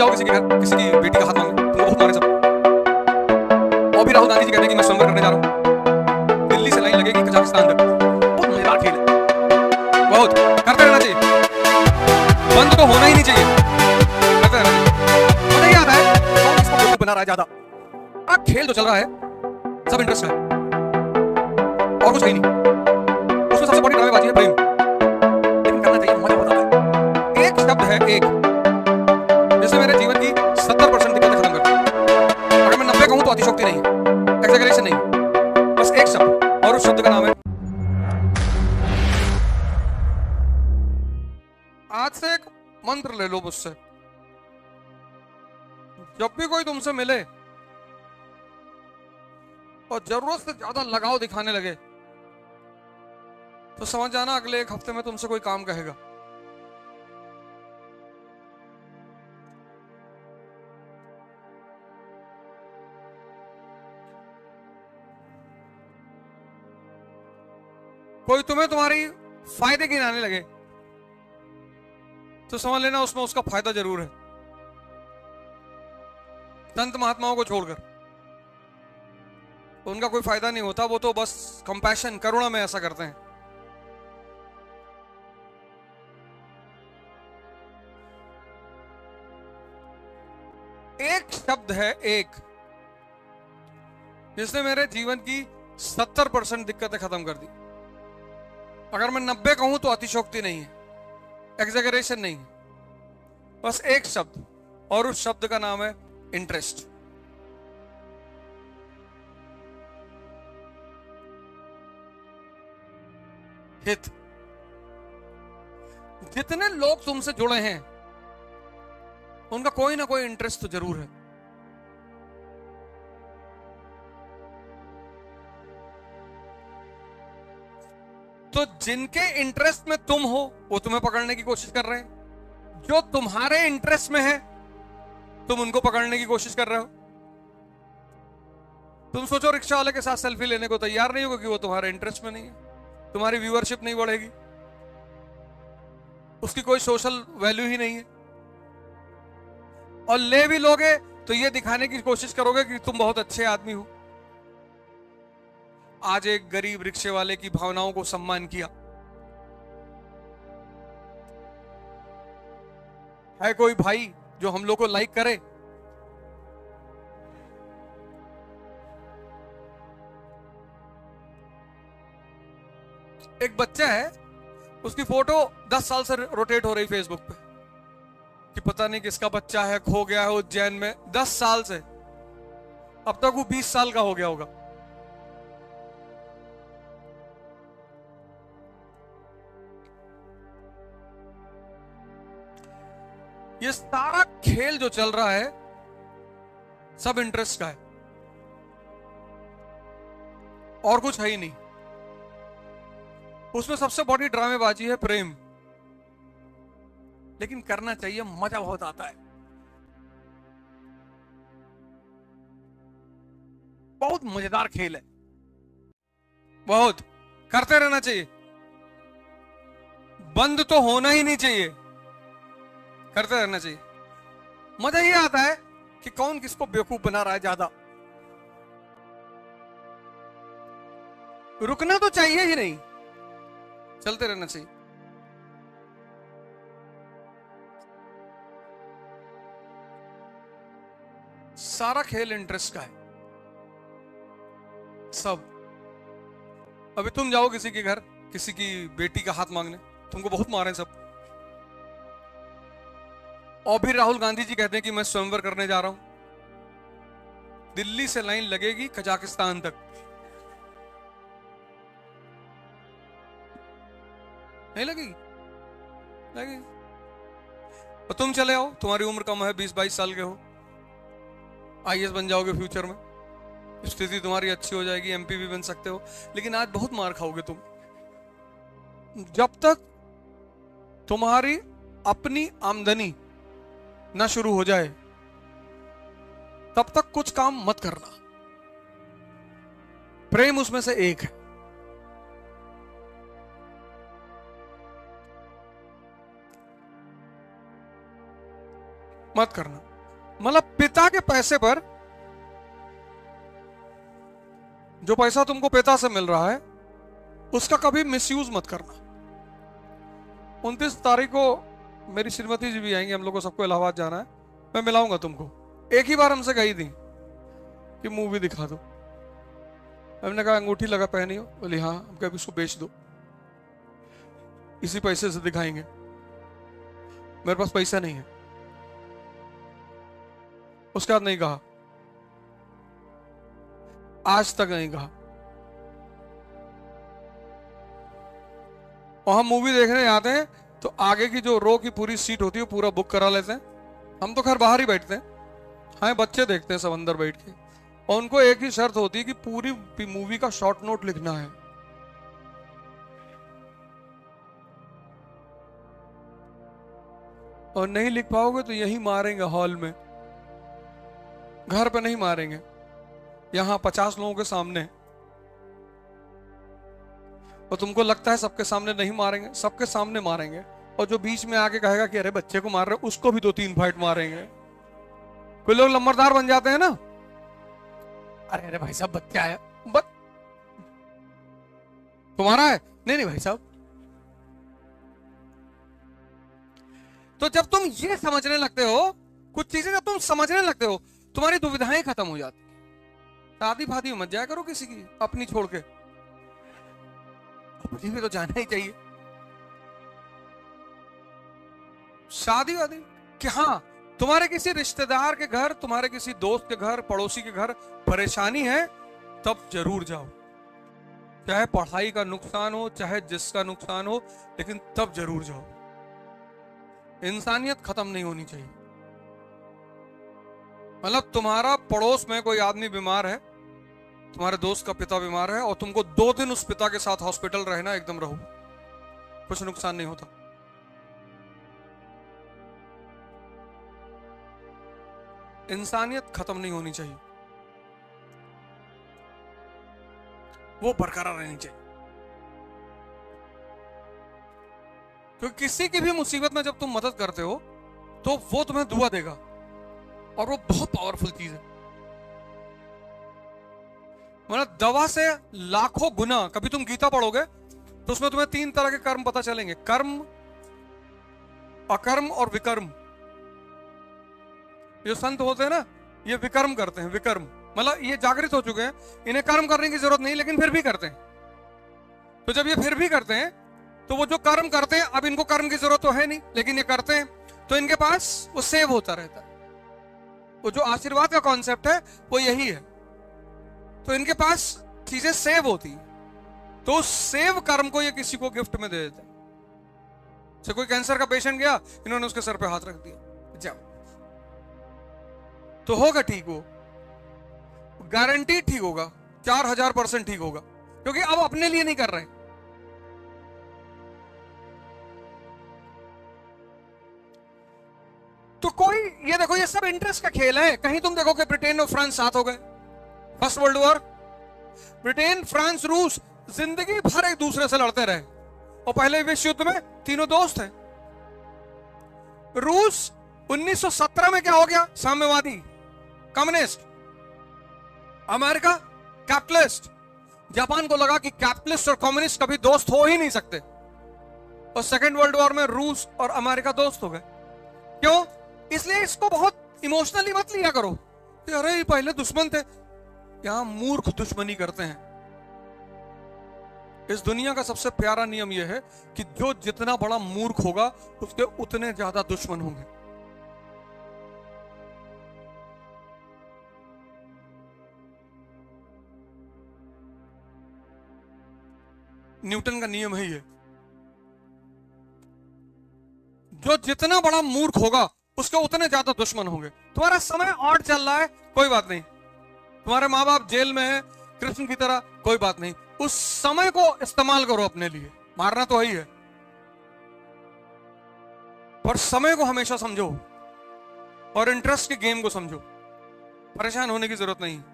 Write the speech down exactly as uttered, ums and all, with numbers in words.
जाओ किसी के घर, किसी की बेटी का हाथ मांगने, तुमको बहुत मारे सब। और भी राहुल गांधी जी कहते हैं कि मैं स्वयंवर करने जा रहा हूँ, दिल्ली से लाइन लगेगी कजाकिस्तान तक। बहुत मजेदार खेल है, बहुत करते रहना चाहिए, बंद तो होना ही नहीं चाहिए, करते रहना चाहिए। मजा ही आता है, कौन इसको बेवकूफ बना रहा है ज्यादा। आ खेल जो चल रहा है सब इंटरेस्ट है और कुछ है ही नहीं। उसमें सबसे बड़ी ड्रामेबाजी है प्रेम, लेकिन करना चाहिए, मजा बहुत आता है। एक शब्द है एक, जिसने मेरे जीवन की सत्तर परसेंट दिक्कतें खत्म कर दी। अगर मैं नब्बे कहूं तो अतिशोक्ति नहीं है, एक्सैजरेशन नहीं, बस एक शब्द, और उस शब्द का नाम है। आज से एक मंत्र ले लो मुझसे, जब भी कोई तुमसे मिले और जरूरत से ज्यादा लगाव दिखाने लगे तो समझ जाना अगले एक हफ्ते में तुमसे कोई काम कहेगा। कोई तुम्हें तुम्हारी फायदे गिनाने लगे तो समझ लेना उसमें उसका फायदा जरूर है। संत महात्माओं को छोड़कर उनका कोई फायदा नहीं होता, वो तो बस कंपैशन, करुणा में ऐसा करते हैं। एक शब्द है एक, जिसने मेरे जीवन की सत्तर परसेंट दिक्कतें खत्म कर दी। अगर मैं नब्बे कहूं तो अतिशोक्ति नहीं है, एक्सैजरेशन नहीं है, बस एक शब्द, और उस शब्द का नाम है इंटरेस्ट। हित। जितने लोग तुमसे जुड़े हैं उनका कोई ना कोई इंटरेस्ट तो जरूर है। तो जिनके इंटरेस्ट में तुम हो वो तुम्हें पकड़ने की कोशिश कर रहे हैं, जो तुम्हारे इंटरेस्ट में है तुम उनको पकड़ने की कोशिश कर रहे हो। तुम सोचो रिक्शा वाले के साथ सेल्फी लेने को तैयार नहीं हो क्योंकि वो तुम्हारे इंटरेस्ट में नहीं है, तुम्हारी व्यूअरशिप नहीं बढ़ेगी, उसकी कोई सोशल वैल्यू ही नहीं है। और ले भी लोगे तो ये दिखाने की कोशिश करोगे कि तुम बहुत अच्छे आदमी हो। आज एक गरीब रिक्शे वाले की भावनाओं को सम्मान किया है कोई भाई जो हम लोग को लाइक करे? एक बच्चा है, उसकी फोटो दस साल से रोटेट हो रही फेसबुक पे कि पता नहीं किसका बच्चा है, खो गया है उज्जैन में, दस साल से। अब तक वो बीस साल का हो गया होगा। ये सारा खेल जो चल रहा है सब इंटरेस्ट का है और कुछ है ही नहीं। उसमें सबसे बड़ी ड्रामेबाजी है प्रेम, लेकिन करना चाहिए, मजा बहुत आता है, बहुत मजेदार खेल है, बहुत करते रहना चाहिए, बंद तो होना ही नहीं चाहिए, करते रहना चाहिए। मजा ये आता है कि कौन किसको बेवकूफ बना रहा है ज्यादा। रुकना तो चाहिए ही नहीं, चलते रहना चाहिए। सारा खेल इंटरेस्ट का है सब। अभी तुम जाओ किसी के घर, किसी की बेटी का हाथ मांगने, तुमको बहुत मारे सब। और भी राहुल गांधी जी कहते हैं कि मैं स्वयंवर करने जा रहा हूं, दिल्ली से लाइन लगेगी कजाकिस्तान तक। नहीं लगेगी? लगेगी। और तुम चले आओ, तुम्हारी उम्र कम है, बीस बाईस साल के हो, आई ए एस बन जाओगे फ्यूचर में, स्थिति तुम्हारी अच्छी हो जाएगी, एम पी भी बन सकते हो, लेकिन आज बहुत मार खाओगे तुम। जब तक तुम्हारी अपनी आमदनी ना शुरू हो जाए तब तक कुछ काम मत करना। प्रेम उसमें से एक है। मत करना। मतलब पिता के पैसे पर, जो पैसा तुमको पिता से मिल रहा है उसका कभी मिसयूज मत करना। उनतीस तारीख को मेरी श्रीमती जी भी आएंगे, हम लोग को सबको इलाहाबाद जाना है, मैं मिलाऊंगा तुमको। एक ही बार हमसे कही थी कि मूवी दिखा दो, हमने कहा अंगूठी लगा पहनी हो, बोली हाँ, हम कहा इसको बेच दो, इसी पैसे से दिखाएंगे, मेरे पास पैसा नहीं है। उसके बाद नहीं कहा, आज तक नहीं कहा। और हम मूवी देखने जाते हैं तो आगे की जो रो की पूरी सीट होती है पूरा बुक करा लेते हैं। हम तो खैर बाहर ही बैठते हैं, हाँ बच्चे देखते हैं सब अंदर बैठ के, और उनको एक ही शर्त होती है कि पूरी मूवी का शॉर्ट नोट लिखना है। और नहीं लिख पाओगे तो यही मारेंगे हॉल में, घर पे नहीं मारेंगे, यहां पचास लोगों के सामने। और तुमको लगता है सबके सामने नहीं मारेंगे, सबके सामने मारेंगे। और जो बीच में आके कहेगा कि अरे बच्चे को मार रहे, उसको भी दो तीन फाइट मारेंगे। कोई लोग लंबरदार बन जाते हैं ना, अरे अरे भाई साहब बच्चा है, बच तुम्हारा है, नहीं नहीं भाई साहब। तो जब तुम ये समझने लगते हो, कुछ चीजें जब तुम समझने लगते हो, तुम्हारी दुविधाएं खत्म हो जाती। शादी फादी मत जाया करो किसी की, अपनी छोड़ के, अपनी भी तो जाना ही चाहिए। शादी वादी कि हाँ, तुम्हारे किसी रिश्तेदार के घर, तुम्हारे किसी दोस्त के घर, पड़ोसी के घर परेशानी है, तब जरूर जाओ। चाहे पढ़ाई का नुकसान हो, चाहे जिसका नुकसान हो, लेकिन तब जरूर जाओ। इंसानियत खत्म नहीं होनी चाहिए। मतलब तुम्हारा पड़ोस में कोई आदमी बीमार है, तुम्हारे दोस्त का पिता बीमार है, और तुमको दो दिन उस पिता के साथ हॉस्पिटल रहना, एकदम रहो, कुछ नुकसान नहीं होता। इंसानियत खत्म नहीं होनी चाहिए, वो बरकरार रहनी चाहिए। क्योंकि किसी की भी मुसीबत में जब तुम मदद करते हो तो वो तुम्हें दुआ देगा, और वो बहुत पावरफुल चीज है। मतलब दवा से लाखों गुना। कभी तुम गीता पढ़ोगे तो उसमें तुम्हें तीन तरह के कर्म पता चलेंगे, कर्म, अकर्म और विकर्म। जो संत होते हैं ना, ये विकर्म करते हैं, विकर्म मतलब ये जागृत हो चुके हैं, इन्हें कर्म करने की जरूरत नहीं, लेकिन फिर भी करते हैं। तो जब ये फिर भी करते हैं तो वो जो कर्म करते हैं, अब इनको कर्म की जरूरत तो है नहीं, लेकिन ये करते हैं, तो इनके पास वो सेव होता रहता है। वो जो आशीर्वाद का कॉन्सेप्ट है वो यही है। तो इनके पास चीजें सेव होती, तो उस सेव कर्म को ये किसी को गिफ्ट में दे देते हैं। जैसे कोई कैंसर का पेशेंट गया, इन्होंने उसके सर पे हाथ रख दिया, जाओ, तो होगा ठीक, वो गारंटी ठीक होगा, चार हजार परसेंट ठीक होगा, क्योंकि अब अपने लिए नहीं कर रहे। तो कोई ये देखो, ये सब इंटरेस्ट का खेल है। कहीं तुम देखो कि ब्रिटेन और फ्रांस साथ हो गए, first world war, Britain, France, रूस जिंदगी भर एक दूसरे से लड़ते रहे, और पहले विश्व युद्ध में तीनों दोस्त हैं। रूस उन्नीस सौ सत्रह में क्या हो गया, साम्यवादी, कम्युनिस्ट। America capitalist. जापान को लगा कि कैपिटलिस्ट और कम्युनिस्ट कभी दोस्त हो ही नहीं सकते, और सेकेंड वर्ल्ड वॉर में रूस और अमेरिका दोस्त हो गए। क्यों? इसलिए इसको बहुत इमोशनली मत लिया करो, अरे ये पहले दुश्मन थे। यहां मूर्ख दुश्मनी करते हैं। इस दुनिया का सबसे प्यारा नियम यह है कि जो जितना बड़ा मूर्ख होगा उसके उतने ज्यादा दुश्मन होंगे। न्यूटन का नियम है ये, जो जितना बड़ा मूर्ख होगा उसके उतने ज्यादा दुश्मन होंगे। तुम्हारा समय और चल रहा है, कोई बात नहीं, तुम्हारे माँ बाप जेल में है कृष्ण की तरह, कोई बात नहीं, उस समय को इस्तेमाल करो अपने लिए। मारना तो वही है, पर समय को हमेशा समझो और इंटरेस्ट के गेम को समझो। परेशान होने की जरूरत नहीं।